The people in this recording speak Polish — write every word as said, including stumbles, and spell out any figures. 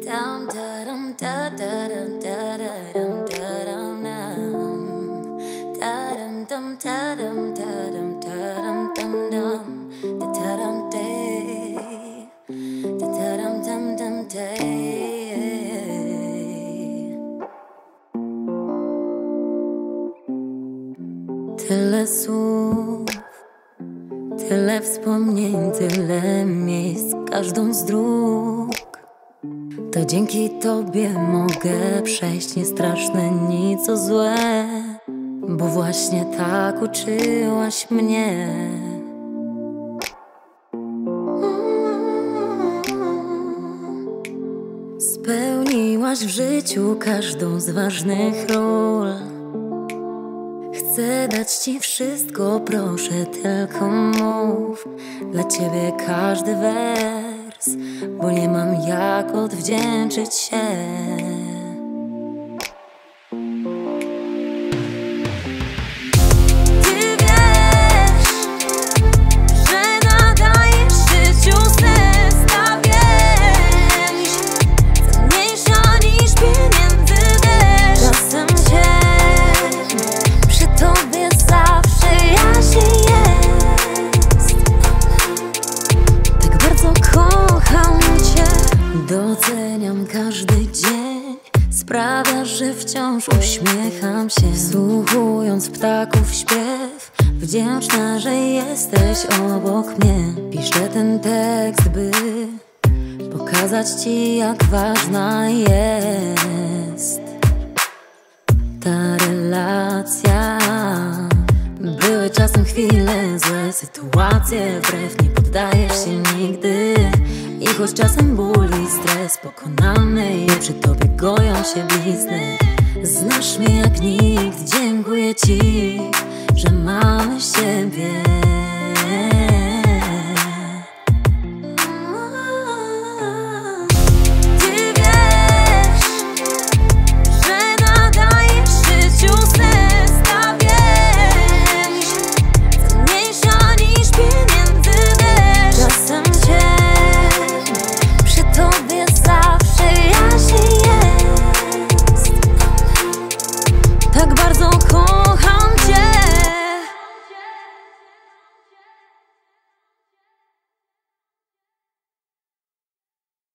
Dum da dum da da dum da da dum da dum dum da dum dum da dum da dum da dum dum dum da da dum day da da dum dum dum day. Tyle słów, tyle wspomnień, tyle miejsc, każdą z dróg. To dzięki Tobie mogę przejść niestraszne nic o złe, bo właśnie tak uczyłaś mnie. Spełniłaś w życiu każdą z ważnych ról. Chcę dać Ci wszystko, proszę, tylko mów. Dla Ciebie każdy wers, bo nie mam jak odwdzięczyć się. Ty wiesz, że nadajesz życiu sens, ta więź cenniejsza niż pieniędzy, wiesz. Czasem się przy Tobie zawsze jaśniej jest. Tak bardzo kocham Cię. Doceniam każdy dzień, sprawia, że wciąż uśmiecham się, wsłuchując w ptaków śpiew. Wdzięczna, że jesteś obok mnie. Piszę ten tekst, by pokazać Ci, jak ważna jest ta relacja. Były czasem chwile złe, sytuacje, wbrew nie poddajesz się nigdy. I choć czasem ból i stres pokonamy je, przy Tobie goją się blizny. Znasz mnie jak nikt, dziękuję Ci, że mamy siebie.